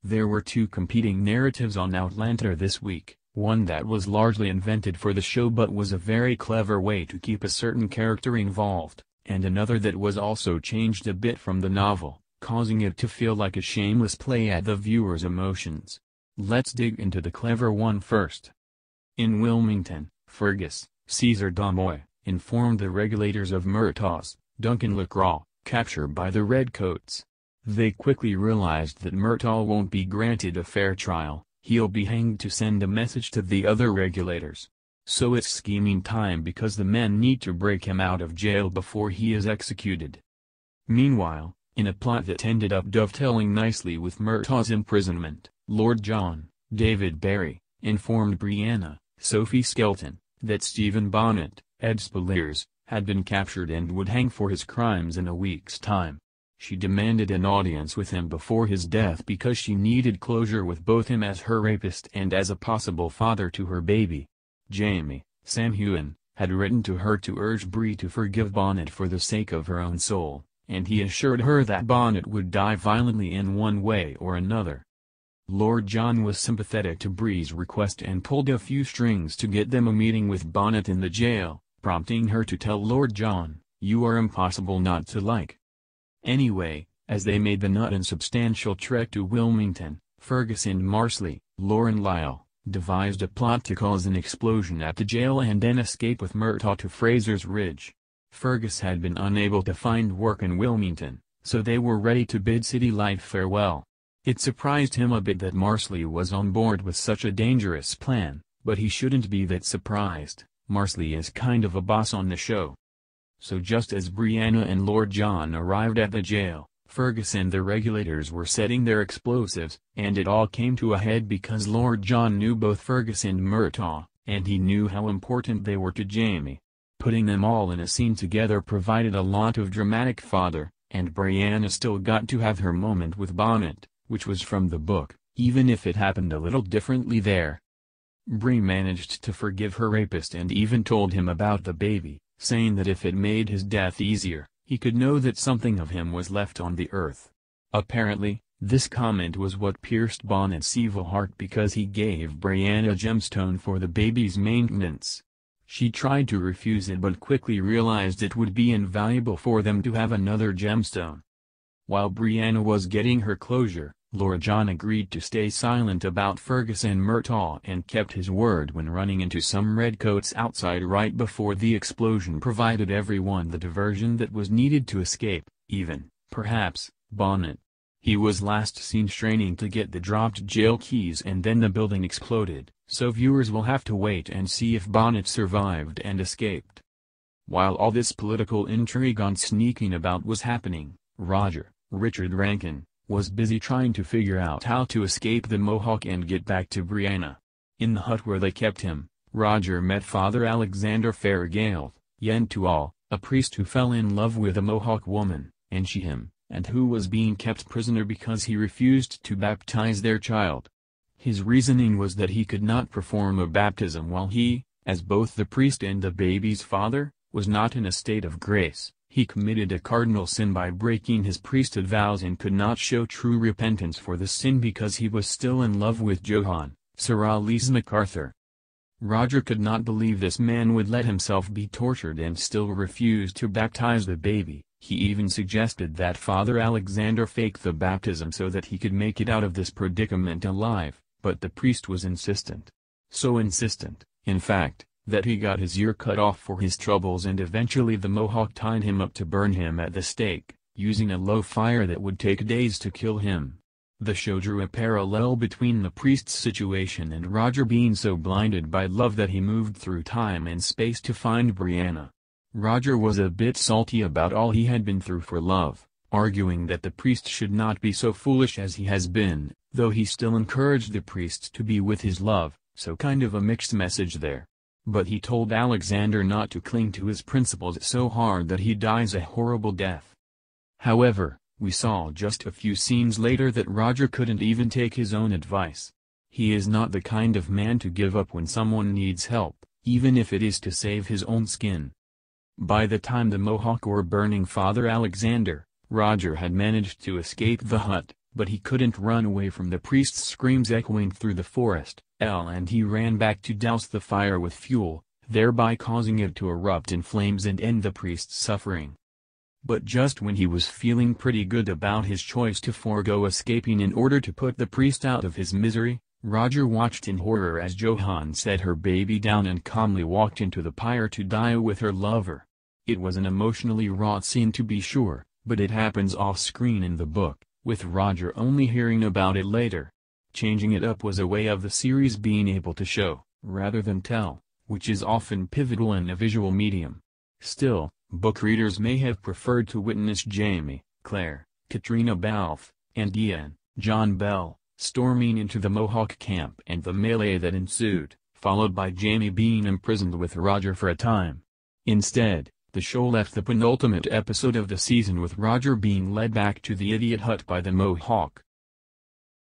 There were two competing narratives on Outlander this week, one that was largely invented for the show but was a very clever way to keep a certain character involved, and another that was also changed a bit from the novel, causing it to feel like a shameless play at the viewer's emotions. Let's dig into the clever one first. In Wilmington, Fergus, Caesar Damoy, informed the regulators of Murtaugh's, Duncan Lacroix, capture by the Redcoats. They quickly realized that Murtaugh won't be granted a fair trial, he'll be hanged to send a message to the other regulators. So it's scheming time because the men need to break him out of jail before he is executed. Meanwhile, in a plot that ended up dovetailing nicely with Murtaugh's imprisonment, Lord John, David Barry, informed Brianna, Sophie Skelton, that Stephen Bonnet, Ed Spaliers, had been captured and would hang for his crimes in a week's time. She demanded an audience with him before his death because she needed closure with both him as her rapist and as a possible father to her baby. Jamie, Sam Heughan, had written to her to urge Bree to forgive Bonnet for the sake of her own soul, and he assured her that Bonnet would die violently in one way or another. Lord John was sympathetic to Bree's request and pulled a few strings to get them a meeting with Bonnet in the jail, prompting her to tell Lord John, "You are impossible not to like." Anyway, as they made the not insubstantial trek to Wilmington, Fergus and Marsley, Lauren Lyle, devised a plot to cause an explosion at the jail and then escape with Murtaugh to Fraser's Ridge. Fergus had been unable to find work in Wilmington, so they were ready to bid city life farewell. It surprised him a bit that Marsley was on board with such a dangerous plan, but he shouldn't be that surprised. Marsley is kind of a boss on the show. So just as Brianna and Lord John arrived at the jail, Fergus and the regulators were setting their explosives, and it all came to a head because Lord John knew both Fergus and Murtaugh, and he knew how important they were to Jamie. Putting them all in a scene together provided a lot of dramatic fodder, and Brianna still got to have her moment with Bonnet, which was from the book, even if it happened a little differently there. Bree managed to forgive her rapist and even told him about the baby, saying that if it made his death easier, he could know that something of him was left on the earth. Apparently, this comment was what pierced Bonnet's evil heart because he gave Brianna a gemstone for the baby's maintenance. She tried to refuse it but quickly realized it would be invaluable for them to have another gemstone. While Brianna was getting her closure, Lord John agreed to stay silent about Fergus and Murtaugh and kept his word when running into some redcoats outside right before the explosion provided everyone the diversion that was needed to escape, even, perhaps, Bonnet. He was last seen straining to get the dropped jail keys and then the building exploded, so viewers will have to wait and see if Bonnet survived and escaped. While all this political intrigue on sneaking about was happening, Roger, Richard Rankin, was busy trying to figure out how to escape the Mohawk and get back to Brianna. In the hut where they kept him, Roger met Father Alexander Fairgale, Yentual, a priest who fell in love with a Mohawk woman, and she him, and who was being kept prisoner because he refused to baptize their child. His reasoning was that he could not perform a baptism while he, as both the priest and the baby's father, was not in a state of grace. He committed a cardinal sin by breaking his priesthood vows and could not show true repentance for the sin because he was still in love with Johann, Sir Lisa MacArthur. Roger could not believe this man would let himself be tortured and still refuse to baptize the baby. He even suggested that Father Alexander fake the baptism so that he could make it out of this predicament alive, but the priest was insistent. So insistent, in fact, that he got his ear cut off for his troubles and eventually the Mohawk tied him up to burn him at the stake, using a low fire that would take days to kill him. The show drew a parallel between the priest's situation and Roger being so blinded by love that he moved through time and space to find Brianna. Roger was a bit salty about all he had been through for love, arguing that the priest should not be so foolish as he has been, though he still encouraged the priest to be with his love, so kind of a mixed message there. But he told Alexander not to cling to his principles so hard that he dies a horrible death. However, we saw just a few scenes later that Roger couldn't even take his own advice. He is not the kind of man to give up when someone needs help, even if it is to save his own skin. By the time the Mohawk were burning Father Alexander, Roger had managed to escape the hut, but he couldn't run away from the priest's screams echoing through the forest, and he ran back to douse the fire with fuel, thereby causing it to erupt in flames and end the priest's suffering. But just when he was feeling pretty good about his choice to forego escaping in order to put the priest out of his misery, Roger watched in horror as Johann set her baby down and calmly walked into the pyre to die with her lover. It was an emotionally wrought scene to be sure, but it happens off-screen in the book, with Roger only hearing about it later. Changing it up was a way of the series being able to show, rather than tell, which is often pivotal in a visual medium. Still, book readers may have preferred to witness Jamie, Claire, Katrina Balfe, and Ian, John Bell, storming into the Mohawk camp and the melee that ensued, followed by Jamie being imprisoned with Roger for a time. Instead, the show left the penultimate episode of the season with Roger being led back to the idiot hut by the Mohawk,